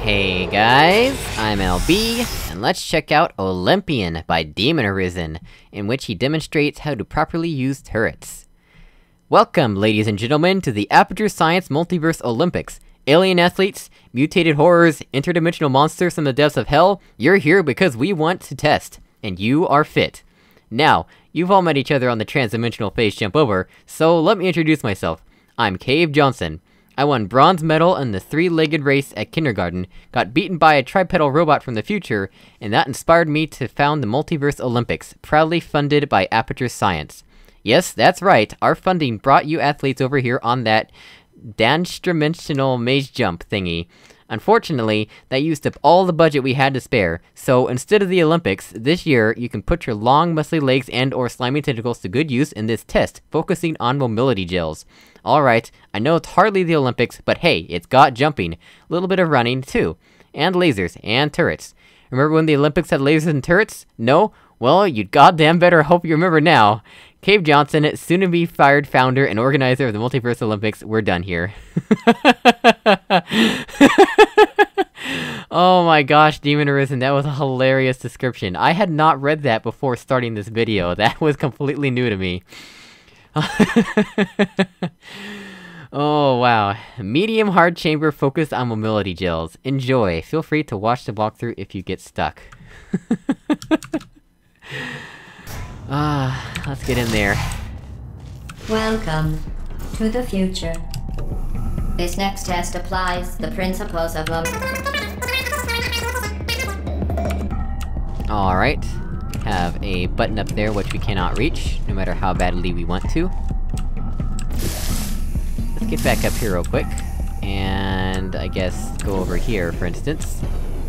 Hey guys, I'm LB, and let's check out Olympian by Arisen, in which he demonstrates how to properly use turrets. Welcome, ladies and gentlemen, to the Aperture Science Multiverse Olympics. Alien athletes, mutated horrors, interdimensional monsters from the depths of hell, you're here because we want to test, and you are fit. Now, you've all met each other on the transdimensional phase jump over, so let me introduce myself. I'm Cave Johnson. I won bronze medal in the three-legged race at kindergarten, got beaten by a tripedal robot from the future, and that inspired me to found the Multiverse Olympics, proudly funded by Aperture Science. Yes, that's right, our funding brought you athletes over here on that transdimensional maze jump thingy. Unfortunately, that used up all the budget we had to spare, so instead of the Olympics, this year you can put your long muscly legs and or slimy tentacles to good use in this test, focusing on mobility gels. Alright, I know it's hardly the Olympics, but hey, it's got jumping. A little bit of running, too. And lasers, and turrets. Remember when the Olympics had lasers and turrets? No? Well, you'd goddamn better hope you remember now. Cave Johnson, soon-to-be fired founder and organizer of the Multiverse Olympics, we're done here. Oh my gosh, Arisen, that was a hilarious description. I had not read that before starting this video. That was completely new to me. Oh wow. Medium hard chamber focused on mobility gels. Enjoy. Feel free to watch the walkthrough if you get stuck. Let's get in there. Welcome to the future. This next test applies the principles of Alright. Have a button up there which we cannot reach, no matter how badly we want to. Let's get back up here real quick, and I guess go over here, for instance.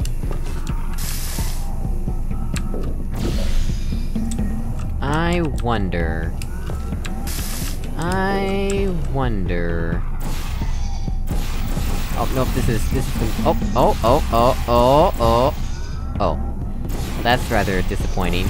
I wonder... Oh, nope, this is the... Oh. That's rather disappointing.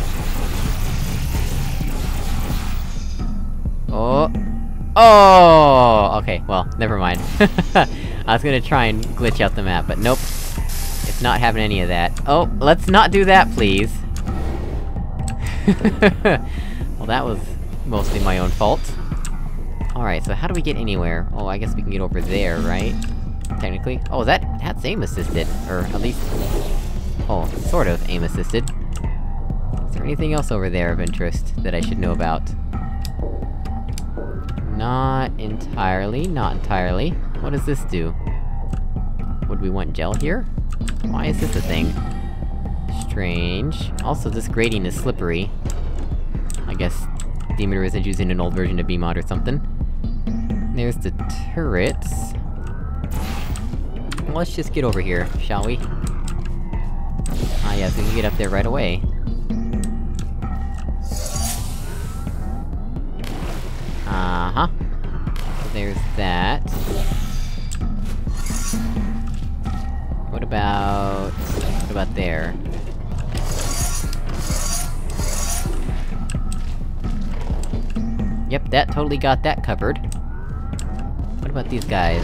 Oh! Okay, well, never mind. I was gonna try and glitch out the map, but nope. It's not having any of that. Oh, let's not do that, please! Well, that was mostly my own fault. Alright, so how do we get anywhere? Oh, I guess we can get over there, right? Technically. Oh, that's aim-assisted. Or, at least... Oh, sort of aim-assisted. Is there anything else over there of interest that I should know about? Not entirely. What does this do? Would we want gel here? Why is this a thing? Strange. Also, this grating is slippery. I guess Arisen using an old version of BMod or something. There's the turrets. Well, let's just get over here, shall we? Ah yes, we can get up there right away. Uh-huh. So there's that. What about there? Yep, that totally got that covered. What about these guys?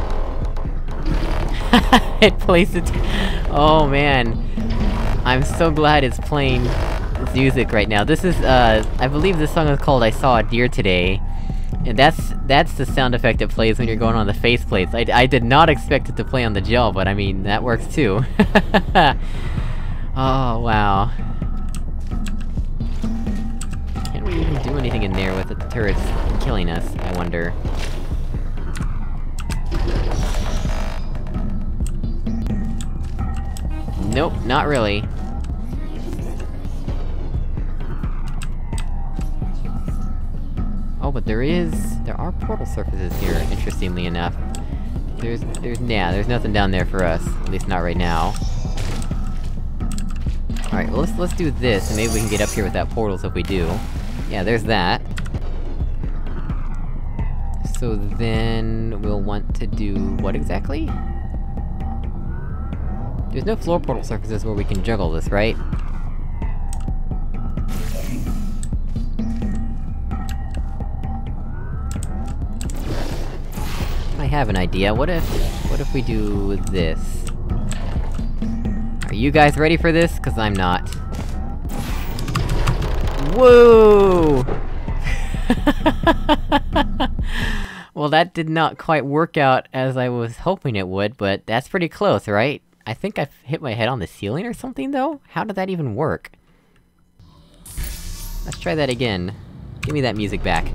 It plays it. Oh man. I'm so glad it's playing this music right now. This is, I believe this song is called I Saw a Deer Today. And that's the sound effect it plays when you're going on the faceplates. I did not expect it to play on the gel, but I mean, that works too. Oh, wow. Can't we even do anything in there with the turrets killing us, I wonder? Nope, not really. Oh, but there are portal surfaces here, interestingly enough. There's nothing down there for us. At least not right now. Alright, well let's do this, and maybe we can get up here without portals if we do. Yeah, there's that. So then... we'll want to do... what exactly? There's no floor portal surfaces where we can juggle this, right? I have an idea. What if we do this? Are you guys ready for this? 'Cause I'm not. Whoa! Well, that did not quite work out as I was hoping it would, but that's pretty close, right? I think I've hit my head on the ceiling or something, though? How did that even work? Let's try that again. Give me that music back.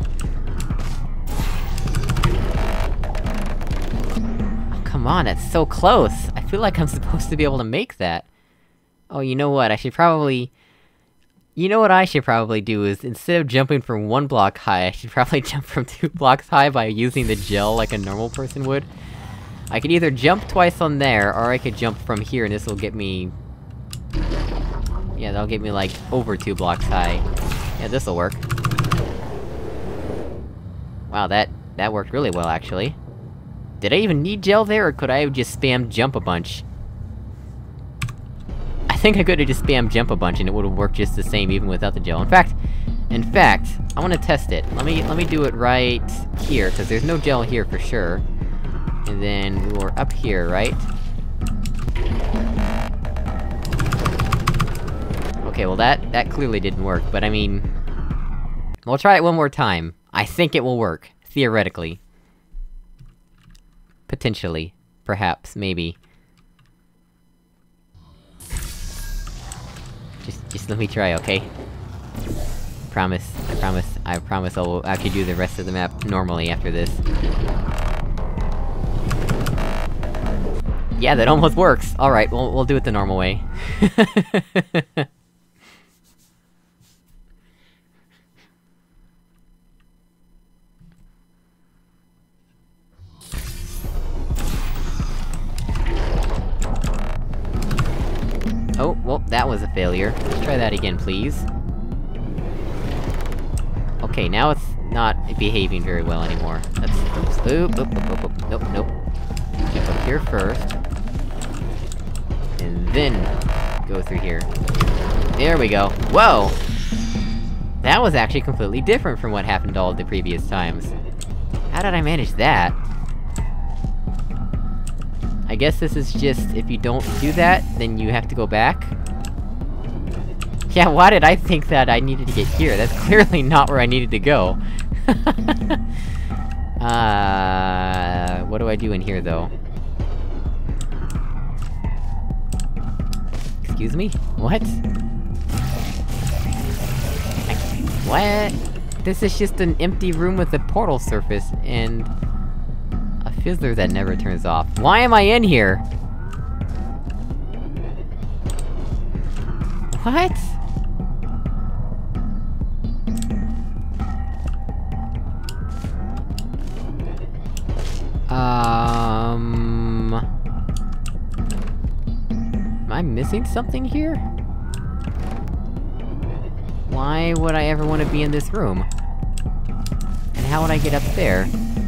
Oh, come on, that's so close! I feel like I'm supposed to be able to make that. Oh, you know what, I should probably... You know what I should probably do is, instead of jumping from 1 block high, I should probably jump from 2 blocks high by using the gel like a normal person would. I could either jump twice on there, or I could jump from here and this'll get me... Yeah, that'll get me like, over 2 blocks high. Yeah, this'll work. Wow, that worked really well, actually. Did I even need gel there, or could I have just spammed jump a bunch? I think I could've just spammed jump a bunch and it would've worked just the same even without the gel. In fact, I wanna test it. Let me do it right here, cause there's no gel here for sure. And then we're up here, right? Okay, well that clearly didn't work, but I mean... We'll try it one more time. I think it will work. Theoretically. Potentially. Perhaps. Maybe. Just let me try, okay? I promise I'll actually do the rest of the map normally after this. Yeah, that almost works! Alright, we'll do it the normal way. Oh, well, that was a failure. Let's try that again, please. Okay, now it's not behaving very well anymore. Let's... Oops, nope, nope. Jump up here first. And then... go through here. There we go. Whoa! That was actually completely different from what happened all the previous times. How did I manage that? I guess this is just, if you don't do that, then you have to go back? Yeah, why did I think that I needed to get here? That's clearly not where I needed to go. What do I do in here, though? Excuse me? What? What? This is just an empty room with a portal surface, and... a fizzler that never turns off. Why am I in here? What? Am I missing something here? Why would I ever want to be in this room? And how would I get up there?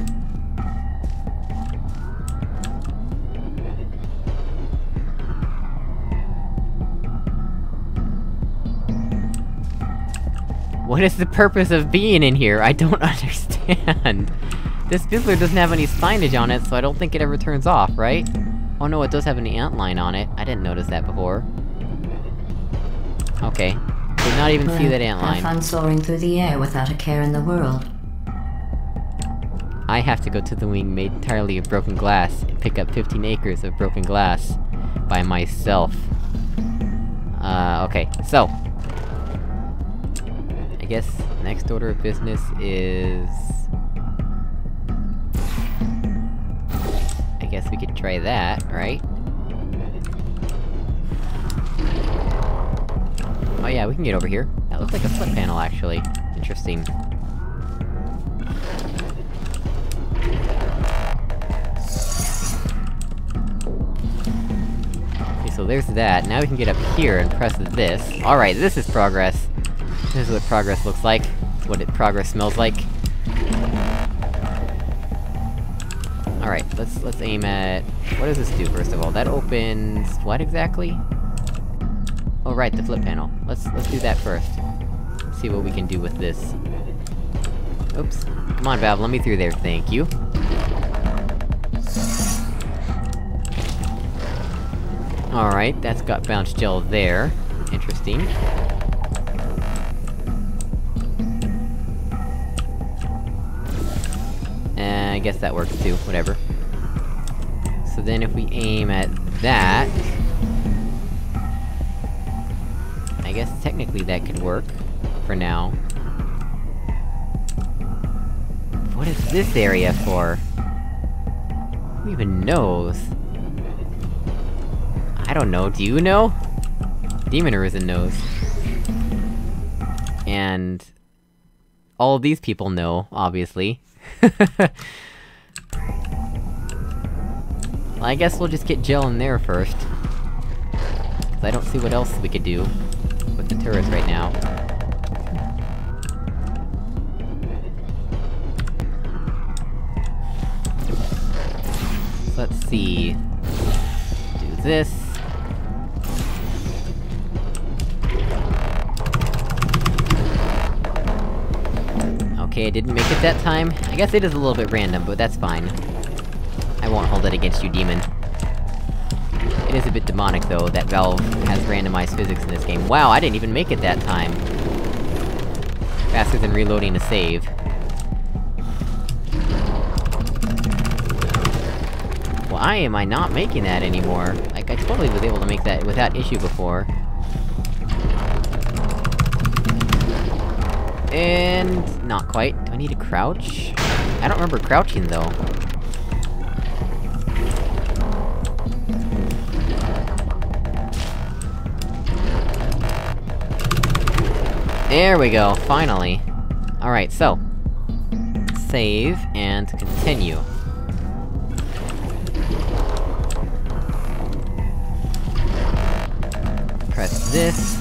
What is the purpose of being in here? I don't understand! This fizzler doesn't have any signage on it, so I don't think it ever turns off, right? Oh no, it does have an ant line on it. I didn't notice that before. Okay. Did not even see that ant line. Have fun soaring through the air without a care in the world. I have to go to the wing made entirely of broken glass, and pick up 15 acres of broken glass. By myself. Okay, so... I guess next order of business is... I guess we could try that, right? Oh yeah, we can get over here. That looks like a flip panel, actually. Interesting. Okay, so there's that. Now we can get up here and press this. Alright, this is progress. This is what progress looks like. It's what progress smells like. Alright, let's aim at... What does this do, first of all? That opens... what exactly? Oh right, the flip panel. Let's do that first. See what we can do with this. Oops. Come on, Valve, let me through there, thank you. Alright, that's got bounce gel there. Interesting. I guess that works too, whatever. So then if we aim at that... I guess technically that could work, for now. What is this area for? Who even knows? I don't know, do you know? Demon Arisen knows. And... all of these people know, obviously. Well, I guess we'll just get gel in there first. Cause I don't see what else we could do with the turrets right now. So let's see... do this... Okay, I didn't make it that time. I guess it is a little bit random, but that's fine. I won't hold it against you, demon. It is a bit demonic, though, that Valve has randomized physics in this game. Wow, I didn't even make it that time! Faster than reloading a save. Why am I not making that anymore? Like, I totally was able to make that without issue before. And... not quite. Do I need to crouch? I don't remember crouching, though. There we go, finally! Alright, so... save, and continue. Press this.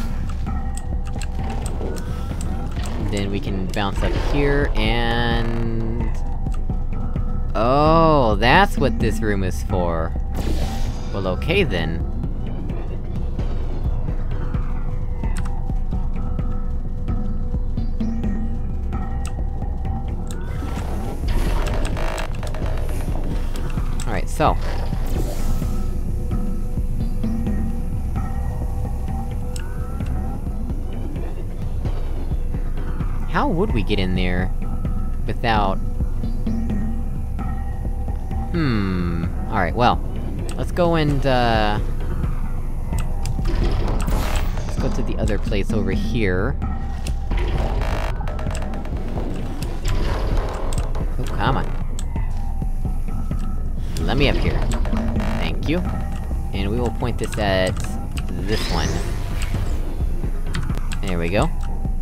Then we can bounce up here, and... oh, that's what this room is for! Well, okay then. Alright, so... how would we get in there... without... Alright, well... let's go and, let's go to the other place over here. Oh, come on. Let me up here. Thank you. And we will point this at... this one. There we go.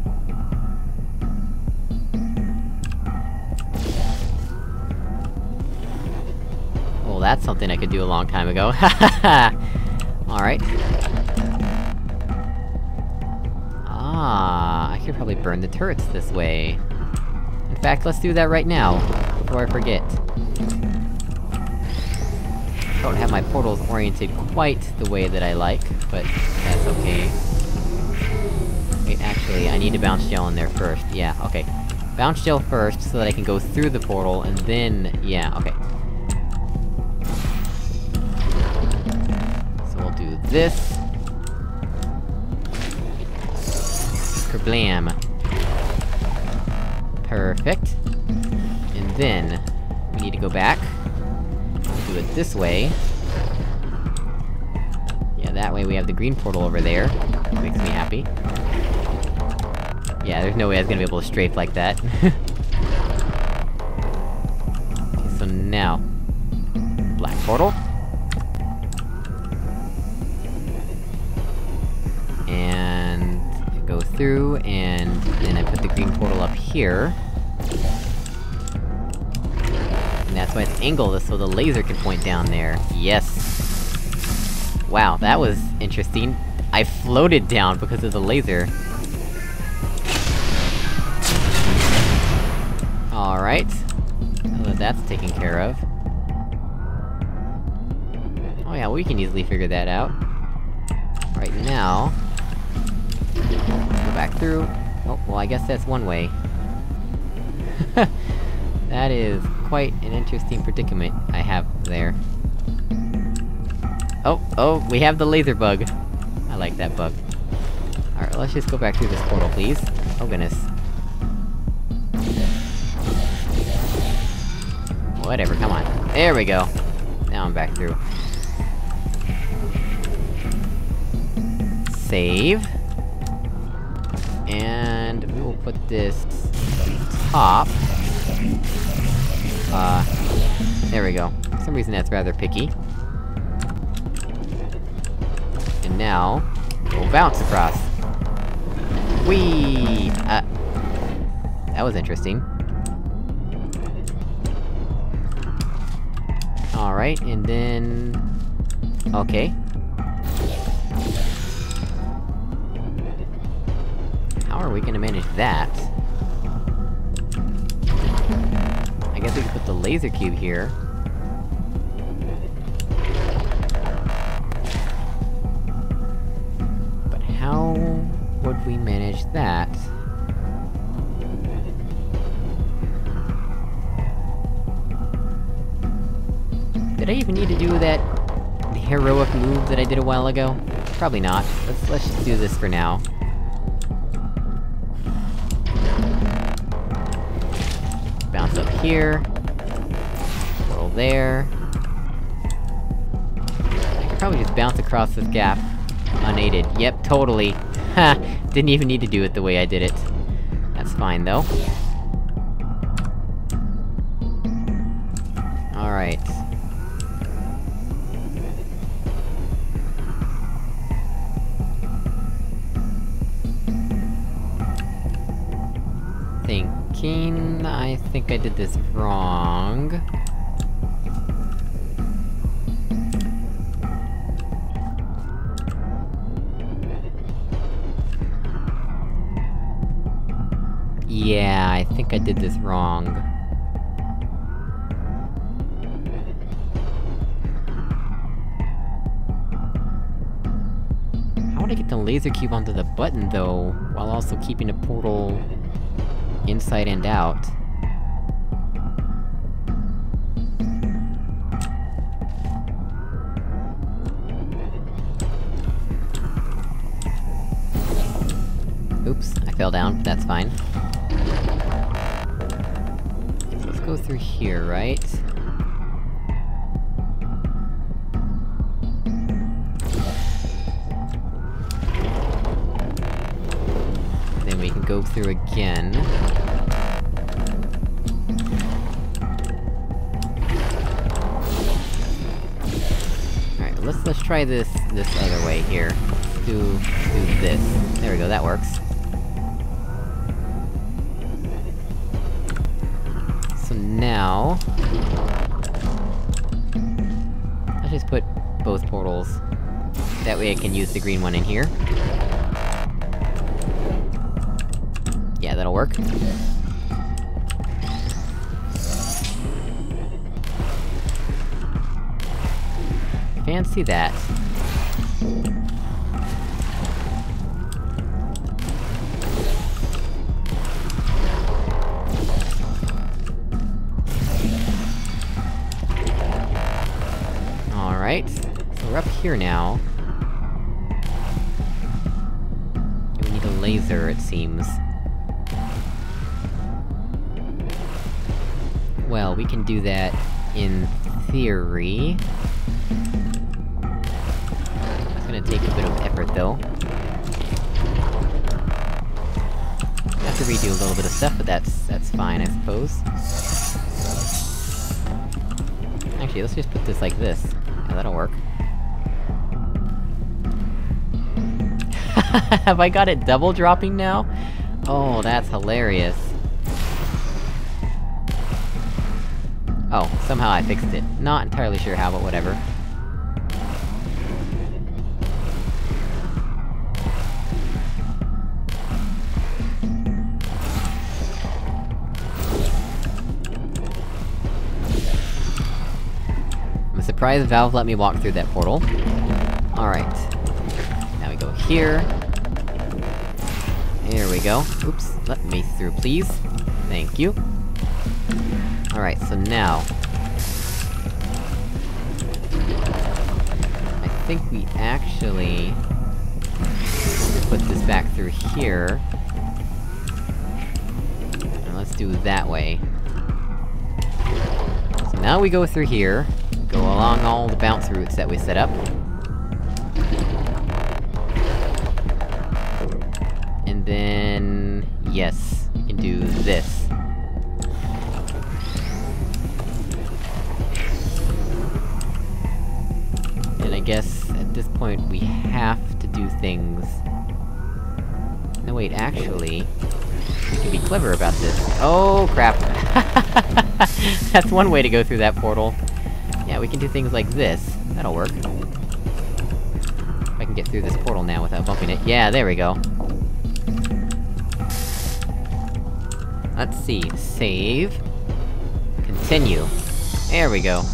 Well, that's something I could do a long time ago. Alright. Ah, I could probably burn the turrets this way. In fact, let's do that right now, before I forget. Don't have my portals oriented quite the way that I like, but that's okay. Wait, actually, I need to bounce gel in there first. Yeah, okay. Bounce gel first, so that I can go through the portal, and then... yeah, okay. So we'll do this. Kerblam. Perfect. And then... we need to go back. Do it this way. Yeah, that way we have the green portal over there. Makes me happy. Yeah, there's no way I was gonna be able to strafe like that. Okay, so now... black portal. And... go through, and then I put the green portal up here. And that's why it's angled, so the laser can point down there. Yes! Wow, that was interesting. I floated down because of the laser. Alright. Now that that's taken care of. Oh yeah, we can easily figure that out. Right now... let's go back through. Oh, well I guess that's one way. That is quite an interesting predicament I have there. Oh, we have the laser bug. I like that bug. Alright, let's just go back through this portal, please. Oh goodness. Whatever, come on. There we go! Now I'm back through. Save. And we will put this... top. There we go. For some reason that's rather picky. And now... we'll bounce across. Whee! That was interesting. Alright, and then... okay. How are we gonna manage that? I guess we can put the laser cube here. But how would we manage that? Did I even need to do that heroic move that I did a while ago? Probably not. Let's just do this for now. Bounce up here. Portal there. I could probably just bounce across this gap, unaided. Yep, totally. Ha! Didn't even need to do it the way I did it. That's fine, though. Alright. I think I did this wrong. Yeah, I think I did this wrong. How would I get the laser cube onto the button, though, while also keeping the portal... inside and out? Oops, I fell down, but that's fine. So let's go through here, right? Then we can go through again. Alright, let's try this other way here. Let's do this. There we go, that works. So now... let's just put both portals. That way I can use the green one in here. Yeah, that'll work. Fancy that. Alright, so we're up here now. And we need a laser, it seems. Well, we can do that in theory. It's gonna take a bit of effort, though. Have to redo a little bit of stuff, but that's fine, I suppose. Actually, let's just put this like this. Yeah, that'll work. Have I got it double dropping now? Oh, that's hilarious. Oh, somehow I fixed it. Not entirely sure how, but whatever. I'm surprised Valve let me walk through that portal. Alright. Now we go here. There we go. Oops, let me through, please. Thank you. Alright, so now... I think we actually... put this back through here. And let's do it that way. So now we go through here, go along all the bounce routes that we set up. And then... yes, we can do this. And I guess, at this point, we have to do things... No wait, actually... we can be clever about this. Oh, crap! That's one way to go through that portal. Yeah, we can do things like this. That'll work. If I can get through this portal now without bumping it. Yeah, there we go. Let's see. Save. Continue. There we go.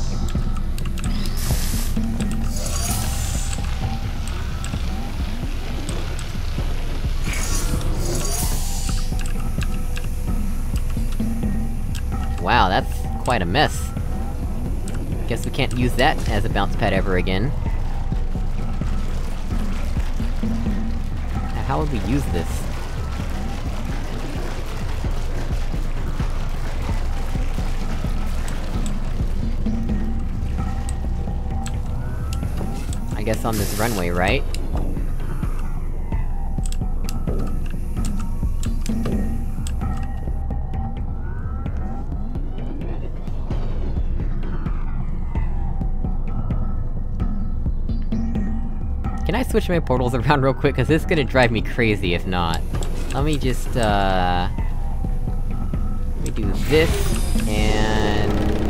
Wow, that's quite a mess. Guess we can't use that as a bounce pad ever again. Now, how would we use this? I guess on this runway, right? Can I switch my portals around real quick? Cause this is gonna drive me crazy if not. Let me just, let me do this, and...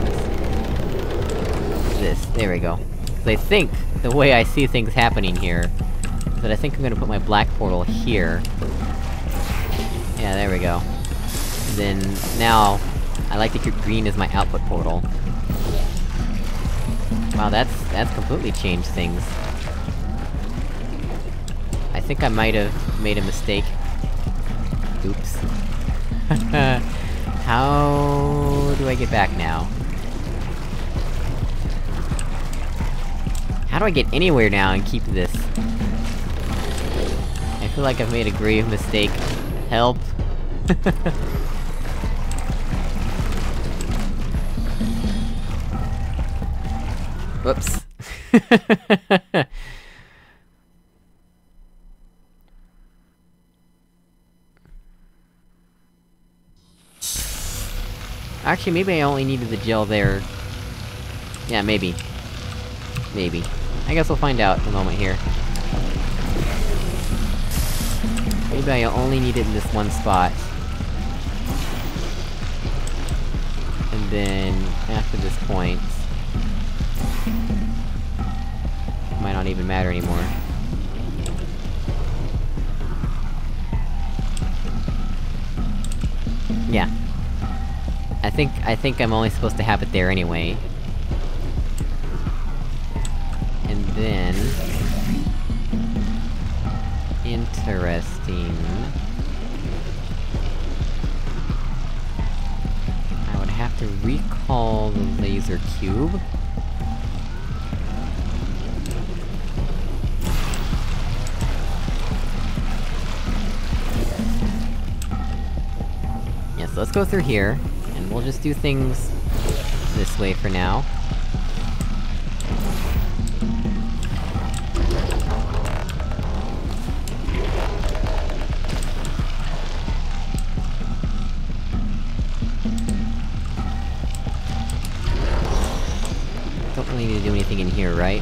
this. There we go. Cause I think, the way I see things happening here, is that I think I'm gonna put my black portal here. Yeah, there we go. And then, now, I like to keep green as my output portal. Wow, that's completely changed things. I think I might have made a mistake. Oops. How do I get back now? How do I get anywhere now and keep this? I feel like I've made a grave mistake. Help! Whoops. Actually, maybe I only needed the gel there. Yeah, maybe. Maybe. I guess we'll find out in a moment here. Maybe I only need it in this one spot. And then, after this point... it might not even matter anymore. Yeah. I think I'm only supposed to have it there anyway. And then... interesting... I would have to recall the laser cube. Yeah, so let's go through here. And we'll just do things... this way for now. Don't really need to do anything in here, right?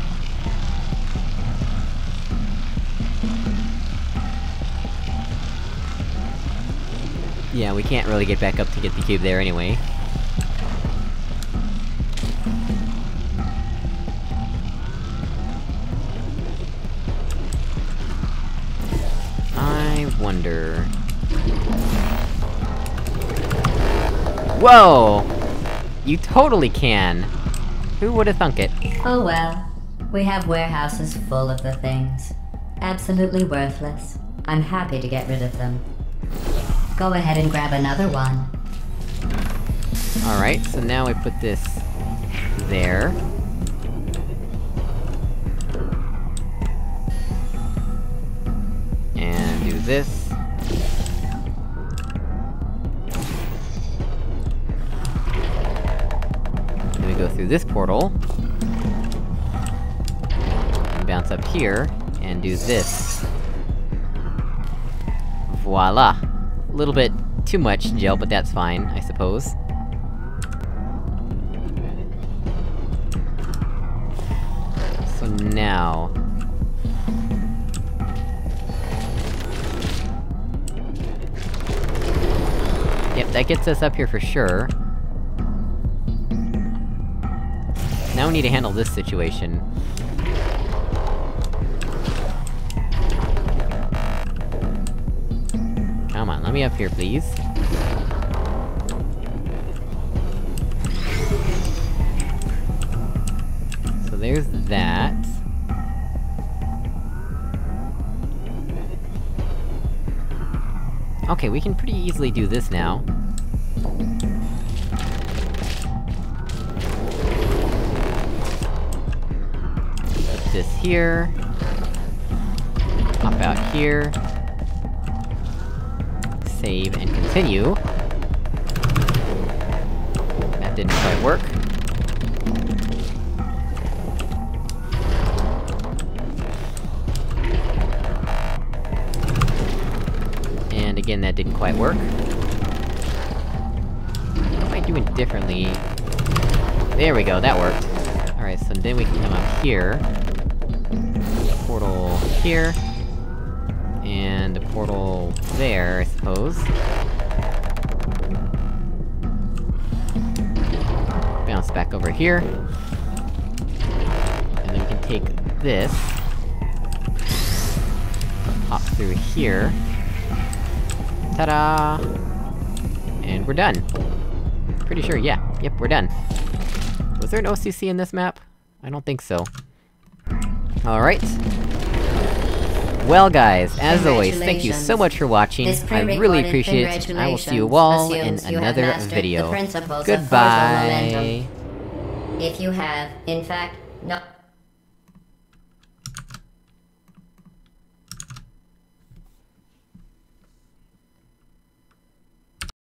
Yeah, we can't really get back up to get the cube there anyway. I wonder... Whoa! You totally can! Who would've thunk it? Oh well. We have warehouses full of the things. Absolutely worthless. I'm happy to get rid of them. Go ahead and grab another one. Alright, so now we put this... there. this. Then we go through this portal. And bounce up here, and do this. Voila! A little bit too much gel, but that's fine, I suppose. So now... Yep, that gets us up here for sure. Now we need to handle this situation. Come on, let me up here, please. So there's that. Okay, we can pretty easily do this now. Put this here. Pop out here. Save and continue. That didn't quite work. And again, that didn't quite work. What am I doing differently? There we go, that worked. Alright, so then we can come up here. Portal here. And a portal there, I suppose. Bounce back over here. And then we can take this. Hop through here. Ta-da! And we're done. Pretty sure, yeah. Yep, we're done. Was there an OCC in this map? I don't think so. Alright. Well guys, as always, thank you so much for watching, I really appreciate it, and I will see you all in another video. Goodbye! If you have, in fact, not...